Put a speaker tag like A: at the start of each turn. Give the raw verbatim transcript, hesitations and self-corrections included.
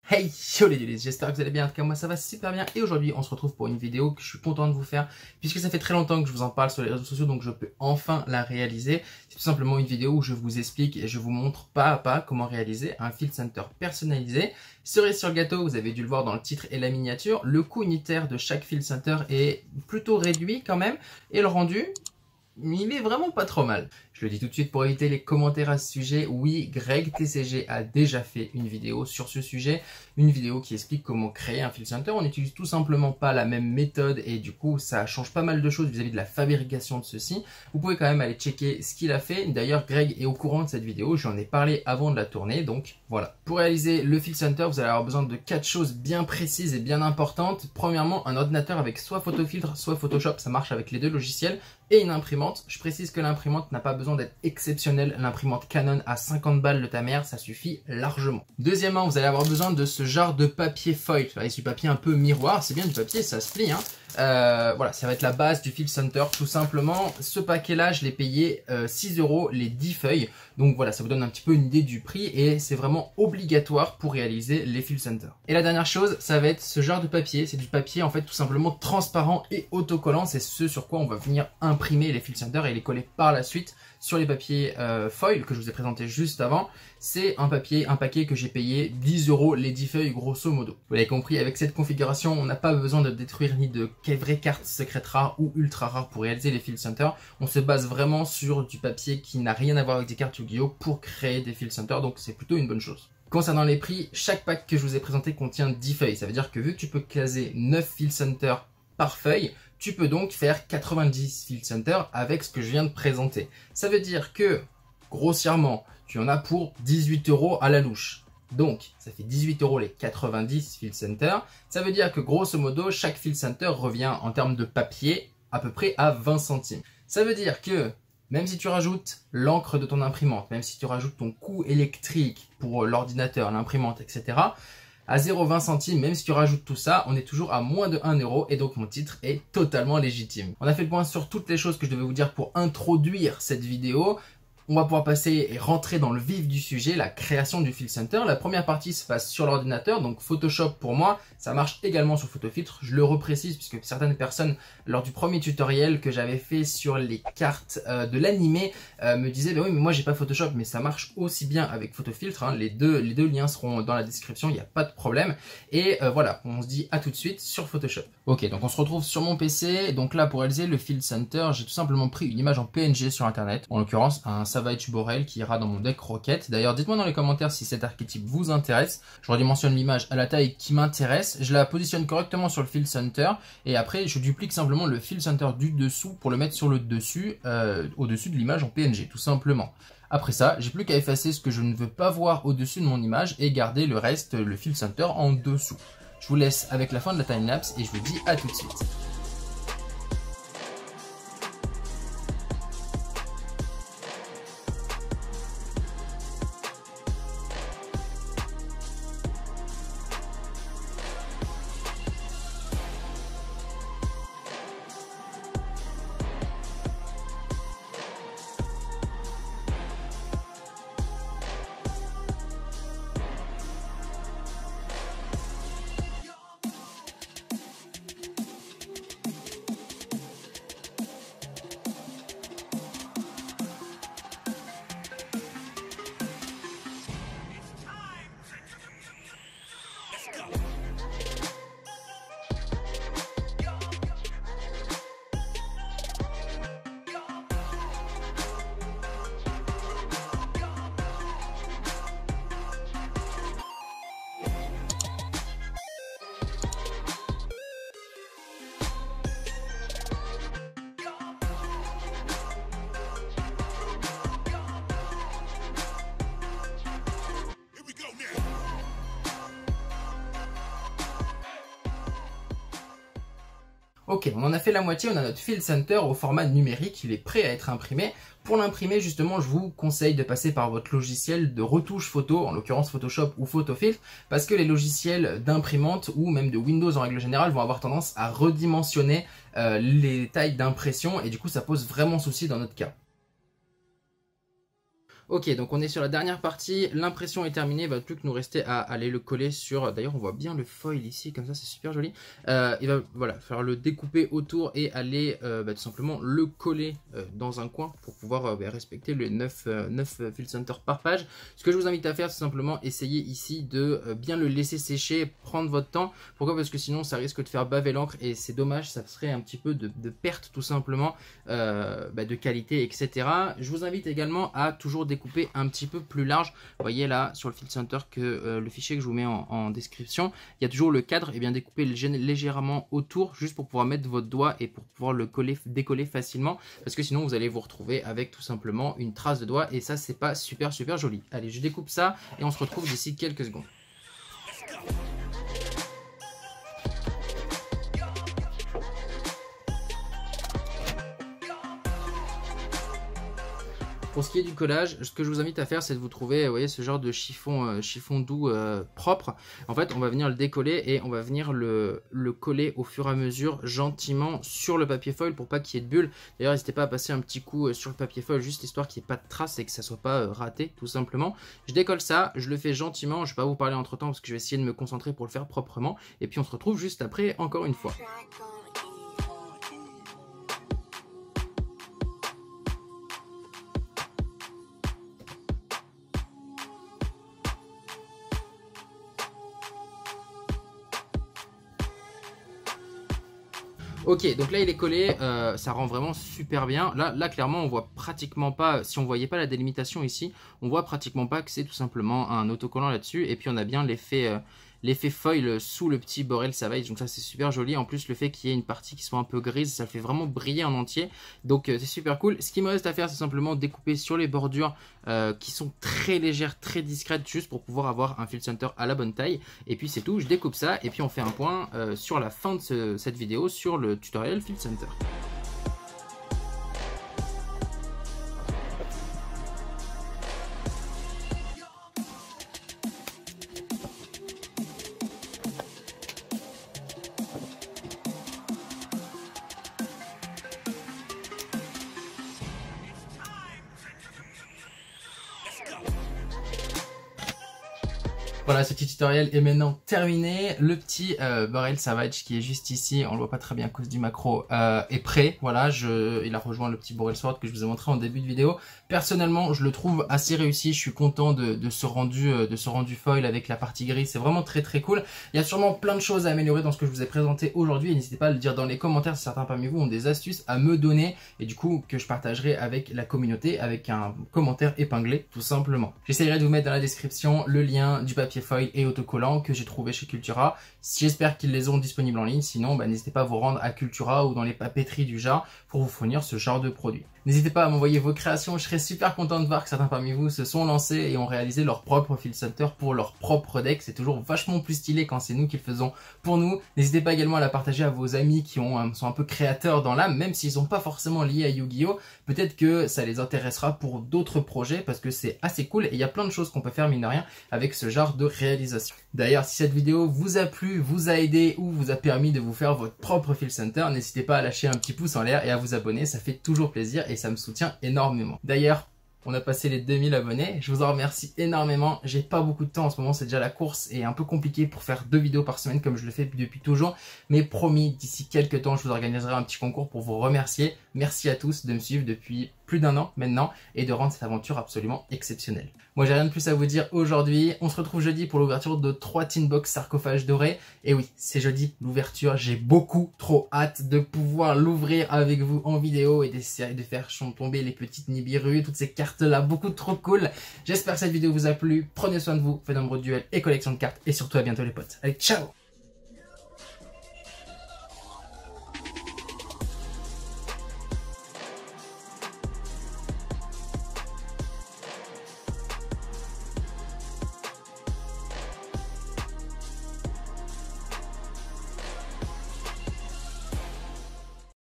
A: Hey yo les dudes, j'espère que vous allez bien, en tout cas moi ça va super bien et aujourd'hui on se retrouve pour une vidéo que je suis content de vous faire puisque ça fait très longtemps que je vous en parle sur les réseaux sociaux donc je peux enfin la réaliser. C'est tout simplement une vidéo où je vous explique et je vous montre pas à pas comment réaliser un field center personnalisé. Cerise sur le gâteau, vous avez dû le voir dans le titre et la miniature, le coût unitaire de chaque field center est plutôt réduit quand même et le rendu, il est vraiment pas trop mal. Je le dis tout de suite pour éviter les commentaires à ce sujet. Oui, Greg T C G a déjà fait une vidéo sur ce sujet. Une vidéo qui explique comment créer un field center. On n'utilise tout simplement pas la même méthode et du coup, ça change pas mal de choses vis-à-vis de la fabrication de ceci. Vous pouvez quand même aller checker ce qu'il a fait. D'ailleurs, Greg est au courant de cette vidéo. J'en ai parlé avant de la tourner. Donc voilà. Pour réaliser le field center, vous allez avoir besoin de quatre choses bien précises et bien importantes. Premièrement, un ordinateur avec soit Photofiltre, soit Photoshop. Ça marche avec les deux logiciels. Et une imprimante. Je précise que l'imprimante n'a pas besoin d'être exceptionnelle. L'imprimante Canon à cinquante balles de ta mère, ça suffit largement. Deuxièmement, vous allez avoir besoin de ce genre de papier foil. C'est du papier un peu miroir. C'est bien du papier, ça se plie, hein. Euh, voilà, ça va être la base du field center tout simplement. Ce paquet-là, je l'ai payé euh, six euros les dix feuilles. Donc voilà, ça vous donne un petit peu une idée du prix et c'est vraiment obligatoire pour réaliser les field centers. Et la dernière chose, ça va être ce genre de papier. C'est du papier en fait tout simplement transparent et autocollant. C'est ce sur quoi on va venir imprimer les field centers et les coller par la suite sur les papiers euh, foil que je vous ai présenté juste avant. C'est un papier, un paquet que j'ai payé dix euros les dix feuilles grosso modo. Vous l'avez compris, avec cette configuration, on n'a pas besoin de détruire ni de vraies cartes secrètes rares ou ultra rares pour réaliser les field centers. On se base vraiment sur du papier qui n'a rien à voir avec des cartes Yu-Gi-Oh pour créer des field centers, donc c'est plutôt une bonne chose. Concernant les prix, chaque pack que je vous ai présenté contient dix feuilles. Ça veut dire que vu que tu peux caser neuf field centers par feuille, tu peux donc faire quatre-vingt-dix field centers avec ce que je viens de présenter. Ça veut dire que, grossièrement, tu en as pour dix-huit euros à la louche. Donc, ça fait dix-huit euros les quatre-vingt-dix field centers. Ça veut dire que, grosso modo, chaque field center revient en termes de papier à peu près à vingt centimes. Ça veut dire que, même si tu rajoutes l'encre de ton imprimante, même si tu rajoutes ton coût électrique pour l'ordinateur, l'imprimante, et cetera, à zéro virgule vingt centimes, même si tu rajoutes tout ça, on est toujours à moins de un euro et donc mon titre est totalement légitime. On a fait le point sur toutes les choses que je devais vous dire pour introduire cette vidéo. On va pouvoir passer et rentrer dans le vif du sujet, la création du field center. La première partie se passe sur l'ordinateur, donc Photoshop pour moi, ça marche également sur Photofiltre. Je le reprécise puisque certaines personnes, lors du premier tutoriel que j'avais fait sur les cartes euh, de l'animé, euh, me disaient bah oui mais moi j'ai pas Photoshop, mais ça marche aussi bien avec Photofiltre. Hein. Les deux, les deux liens seront dans la description, il n'y a pas de problème. Et euh, voilà, on se dit à tout de suite sur Photoshop. Ok, donc on se retrouve sur mon P C. Donc là, pour réaliser le field center, j'ai tout simplement pris une image en P N G sur internet, en l'occurrence un Savage Borel qui ira dans mon deck Rocket. D'ailleurs, dites-moi dans les commentaires si cet archétype vous intéresse. Je redimensionne l'image à la taille qui m'intéresse. Je la positionne correctement sur le field center et après je duplique simplement le field center du dessous pour le mettre sur le dessus, euh, au-dessus de l'image en P N G, tout simplement. Après ça, j'ai plus qu'à effacer ce que je ne veux pas voir au-dessus de mon image et garder le reste, le field center en dessous. Je vous laisse avec la fin de la timelapse et je vous dis à tout de suite. Ok, on en a fait la moitié, on a notre field center au format numérique, il est prêt à être imprimé. Pour l'imprimer, justement, je vous conseille de passer par votre logiciel de retouche photo, en l'occurrence Photoshop ou Photofiltre, parce que les logiciels d'imprimante ou même de Windows en règle générale vont avoir tendance à redimensionner euh, les tailles d'impression et du coup ça pose vraiment souci dans notre cas. Ok, donc on est sur la dernière partie, l'impression est terminée, il va plus que nous rester à aller le coller sur, d'ailleurs on voit bien le foil ici, comme ça c'est super joli. Euh, il va voilà, falloir le découper autour et aller euh, bah, tout simplement le coller euh, dans un coin pour pouvoir euh, bah, respecter les neuf, euh, neuf fill center par page. Ce que je vous invite à faire, c'est simplement essayer ici de euh, bien le laisser sécher, prendre votre temps. Pourquoi? Parce que sinon ça risque de faire baver l'encre et c'est dommage, ça serait un petit peu de, de perte tout simplement euh, bah, de qualité, et cetera. Je vous invite également à toujours découper couper un petit peu plus large. Vous voyez là sur le fill center que euh, le fichier que je vous mets en, en description, il y a toujours le cadre et bien découpé légèrement autour juste pour pouvoir mettre votre doigt et pour pouvoir le coller, décoller facilement, parce que sinon vous allez vous retrouver avec tout simplement une trace de doigt et ça c'est pas super super joli. Allez, je découpe ça et on se retrouve d'ici quelques secondes. Pour ce qui est du collage, ce que je vous invite à faire, c'est de vous trouver, vous voyez, ce genre de chiffon, euh, chiffon doux euh, propre. En fait, on va venir le décoller et on va venir le, le coller au fur et à mesure, gentiment, sur le papier foil pour pas qu'il y ait de bulles. D'ailleurs, n'hésitez pas à passer un petit coup sur le papier foil, juste histoire qu'il n'y ait pas de traces et que ça soit pas euh, raté, tout simplement. Je décolle ça, je le fais gentiment, je vais pas vous parler entre temps parce que je vais essayer de me concentrer pour le faire proprement. Et puis on se retrouve juste après, encore une fois. Ok, donc là il est collé, euh, ça rend vraiment super bien. Là, là clairement on voit pratiquement pas, si on voyait pas la délimitation ici, on voit pratiquement pas que c'est tout simplement un autocollant là-dessus. Et puis on a bien l'effet euh, l'effet foil sous le petit Borel Savage, donc ça c'est super joli. En plus le fait qu'il y ait une partie qui soit un peu grise, ça le fait vraiment briller en entier, donc euh, c'est super cool. Ce qui me reste à faire, c'est simplement découper sur les bordures euh, qui sont très légères, très discrètes, juste pour pouvoir avoir un fill center à la bonne taille. Et puis c'est tout, je découpe ça et puis on fait un point euh, sur la fin de ce, cette vidéo sur le tutoriel fill center. Voilà, ce petit tutoriel est maintenant terminé. Le petit euh, Borel Savage qui est juste ici, on le voit pas très bien à cause du macro, euh, est prêt. Voilà, je, il a rejoint le petit Borel Sword que je vous ai montré en début de vidéo. Personnellement, je le trouve assez réussi. Je suis content de, de ce rendu, de ce rendu foil avec la partie grise. C'est vraiment très très cool. Il y a sûrement plein de choses à améliorer dans ce que je vous ai présenté aujourd'hui. Et n'hésitez pas à le dire dans les commentaires si certains parmi vous ont des astuces à me donner et du coup que je partagerai avec la communauté avec un commentaire épinglé tout simplement. J'essaierai de vous mettre dans la description le lien du papier foil et autocollant que j'ai trouvé chez Cultura. J'espère qu'ils les ont disponibles en ligne, sinon bah, n'hésitez pas à vous rendre à Cultura ou dans les papeteries du genre pour vous fournir ce genre de produit. N'hésitez pas à m'envoyer vos créations, je serais super content de voir que certains parmi vous se sont lancés et ont réalisé leur propre fill center pour leur propre deck. C'est toujours vachement plus stylé quand c'est nous qui le faisons pour nous. N'hésitez pas également à la partager à vos amis qui ont, sont un peu créateurs dans l'âme, même s'ils ne sont pas forcément liés à Yu-Gi-Oh! Peut-être que ça les intéressera pour d'autres projets parce que c'est assez cool et il y a plein de choses qu'on peut faire mine de rien avec ce genre de réalisation. D'ailleurs, si cette vidéo vous a plu, vous a aidé ou vous a permis de vous faire votre propre fill center, n'hésitez pas à lâcher un petit pouce en l'air et à vous abonner, ça fait toujours plaisir et ça me soutient énormément. D'ailleurs, on a passé les deux mille abonnés, je vous en remercie énormément. J'ai pas beaucoup de temps en ce moment, c'est déjà la course et un peu compliqué pour faire deux vidéos par semaine comme je le fais depuis toujours. Mais promis, d'ici quelques temps, je vous organiserai un petit concours pour vous remercier. Merci à tous de me suivre depuis plus d'un an maintenant et de rendre cette aventure absolument exceptionnelle. Moi, j'ai rien de plus à vous dire aujourd'hui. On se retrouve jeudi pour l'ouverture de trois Tin Box sarcophages dorés. Et oui, c'est jeudi l'ouverture. J'ai beaucoup trop hâte de pouvoir l'ouvrir avec vous en vidéo et d'essayer de faire tomber les petites Nibiru, toutes ces cartes là, beaucoup trop cool. J'espère que cette vidéo vous a plu. Prenez soin de vous, faites nombreux duels et collection de cartes et surtout à bientôt les potes. Allez, ciao!